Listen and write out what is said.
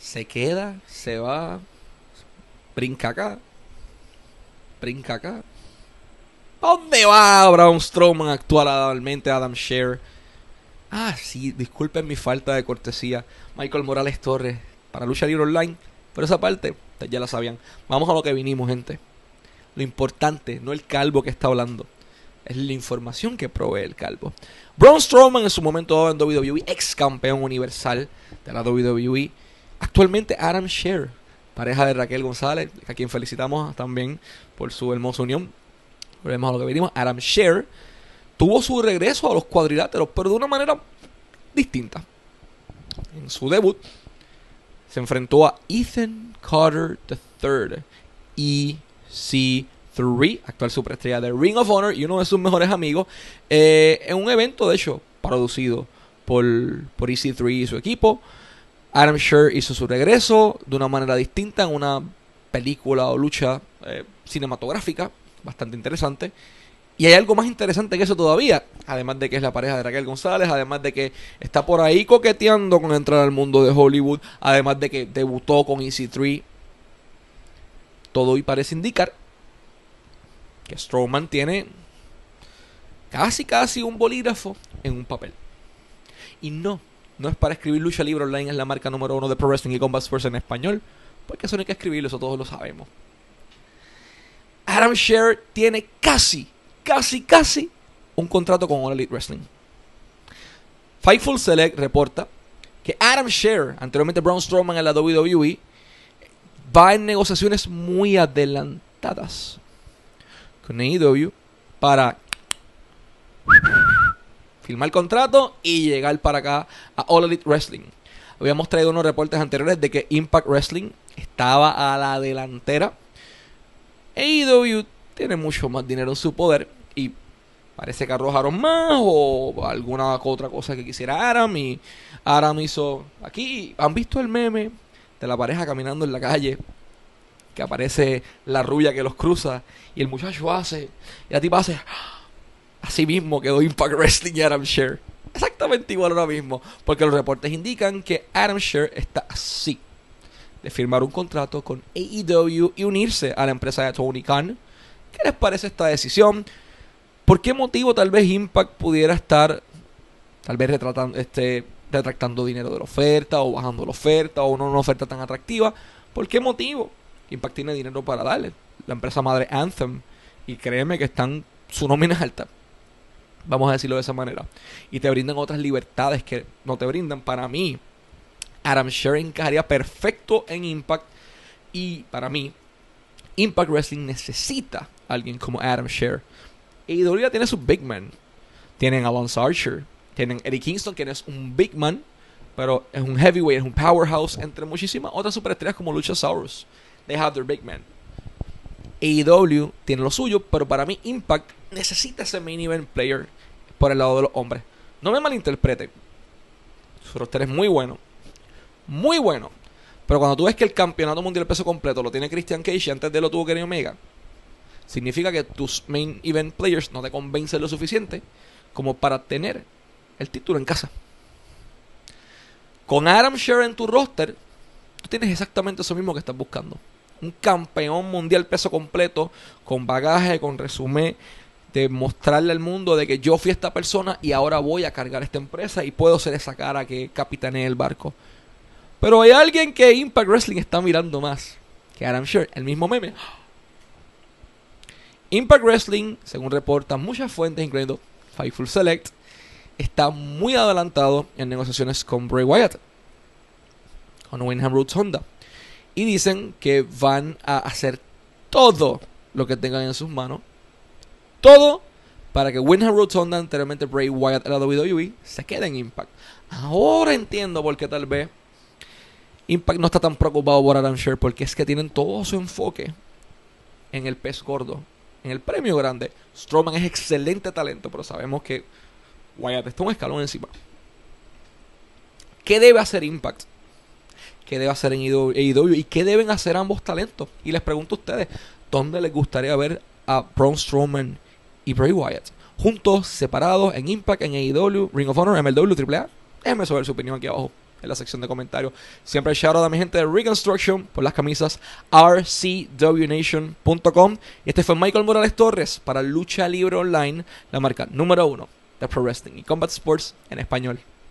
Se queda, se va, brinca acá, brinca acá. ¿A dónde va Braun Strowman actualmente Adam Scherr? Ah, sí, disculpen mi falta de cortesía. Michael Morales Torres para Lucha Libre Online. Pero esa parte, ustedes ya la sabían. Vamos a lo que vinimos, gente. Lo importante, no el calvo que está hablando, es la información que provee el calvo. Braun Strowman en su momento dado en WWE, ex campeón universal de la WWE. Actualmente Adam Scherr, pareja de Raquel González, a quien felicitamos también por su hermosa unión. Volvemos a lo que venimos. Adam Scherr tuvo su regreso a los cuadriláteros, pero de una manera distinta. En su debut se enfrentó a Ethan Carter III, EC3, actual superestrella de Ring of Honor y uno de sus mejores amigos, en un evento de hecho producido por EC3 y su equipo. Adam Scherr hizo su regreso de una manera distinta en una película o lucha cinematográfica bastante interesante. Y hay algo más interesante que eso todavía, además de que es la pareja de Raquel González, además de que está por ahí coqueteando con entrar al mundo de Hollywood, además de que debutó con EC3. Todo hoy parece indicar que Strowman tiene casi un bolígrafo en un papel. Y no es para escribir Lucha Libre Online, es la marca número 1 de Pro Wrestling y Combat Sports en español, porque eso no hay que escribirlo, eso todos lo sabemos. Adam Scherr tiene casi un contrato con All Elite Wrestling. Fightful Select reporta que Adam Scherr, anteriormente Braun Strowman en la WWE, va en negociaciones muy adelantadas con AEW para firmar el contrato y llegar para acá a All Elite Wrestling. Habíamos traído unos reportes anteriores de que Impact Wrestling estaba a la delantera. AEW tiene mucho más dinero en su poder y parece que arrojaron más o alguna otra cosa que quisiera Adam, y Adam hizo aquí. ¿Han visto el meme de la pareja caminando en la calle? Que aparece la rubia que los cruza y el muchacho hace y la tipa hace. Así mismo quedó Impact Wrestling y Adam Scherr. Exactamente igual ahora mismo, porque los reportes indican que Adam Scherr está así de firmar un contrato con AEW y unirse a la empresa de Tony Khan. ¿Qué les parece esta decisión? ¿Por qué motivo tal vez Impact pudiera estar tal vez retractando dinero de la oferta o bajando la oferta o no una oferta tan atractiva? ¿Por qué motivo? Impact tiene dinero para darle. La empresa madre Anthem, y créeme que su nómina es alta, vamos a decirlo de esa manera, y te brindan otras libertades que no te brindan. Para mí Adam Scherr encajaría perfecto en Impact, y para mí Impact Wrestling necesita a alguien como Adam Scherr. AEW tiene sus big men. Tienen a Lance Archer, tienen Eddie Kingston, que no es un big man, pero es un heavyweight, es un powerhouse, entre muchísimas otras superestrellas como Luchasaurus. They have their big men. AEW tiene lo suyo, pero para mí Impact necesita ese main event player por el lado de los hombres. No me malinterpreten, su roster es muy bueno, pero cuando tú ves que el campeonato mundial peso completo lo tiene Christian Cage y antes de él lo tuvo Kenny Omega, significa que tus main event players no te convencen lo suficiente como para tener el título en casa. Con Adam Scherr en tu roster, tú tienes exactamente eso mismo que estás buscando. Un campeón mundial peso completo, con bagaje, con resumen, de mostrarle al mundo de que yo fui esta persona y ahora voy a cargar esta empresa y puedo ser esa cara que capitanee el barco. Pero hay alguien que Impact Wrestling está mirando más que Adam Scherr, el mismo meme. Impact Wrestling, según reportan muchas fuentes, incluyendo Fightful Select, está muy adelantado en negociaciones con Bray Wyatt, con Wyndham Roots Honda, y dicen que van a hacer todo lo que tengan en sus manos, todo para que Wyndham Roots Honda, anteriormente Bray Wyatt en la WWE, se quede en Impact. Ahora entiendo por qué tal vez Impact no está tan preocupado por Adam Scherr, porque es que tienen todo su enfoque en el pez gordo, en el premio grande. Strowman es excelente talento, pero sabemos que Wyatt está un escalón encima. ¿Qué debe hacer Impact? ¿Qué debe hacer en AEW? ¿Y qué deben hacer ambos talentos? Y les pregunto a ustedes, ¿dónde les gustaría ver a Braun Strowman y Bray Wyatt? ¿Juntos, separados, en Impact, en AEW, Ring of Honor, MLW, AAA? Déjenme saber su opinión aquí abajo en la sección de comentarios. Siempre shout out a mi gente de Reconstruction por las camisas rcwnation.com. Y este fue Michael Morales Torres para Lucha Libre Online, la marca número 1 de Pro Wrestling y Combat Sports en español.